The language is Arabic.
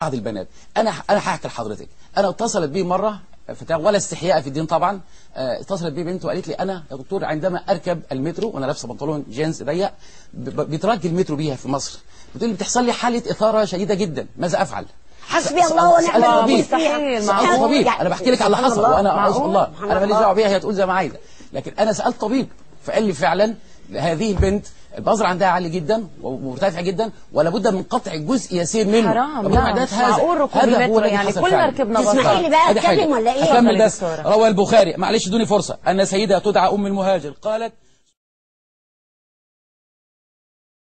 بعض البنات. انا هحكي لحضرتك، انا اتصلت بي مره فتاة ولا استحياء في الدين طبعا، اتصلت بي بنت وقالت لي انا يا دكتور عندما اركب المترو وانا لابسه بنطلون جينز ضيق بيترج المترو بيها في مصر، بتقول لي بتحصل لي حاله اثاره شديده جدا، ماذا افعل؟ حسبي الله ونعم الوكيل فيها. سألت طبيب، انا بحكي لك على اللي حصل وانا اعوذ بالله، انا ماليش دعوه بيها، هي تقول زي ما عايزه، لكن انا سالت طبيب فقال لي فعلا هذه البنت البذر عندها عالي جدا ومرتفع جدا ولا بد من قطع جزء يسير منه. حرام، لا مش معقول ركوب المترو، يعني كلنا ركبنا بذر. تسمحي لي بقى اتكلم ولا ايه؟ اكمل بس. روى البخاري، معلش ادوني فرصه، ان سيدة تدعى ام المهاجر قالت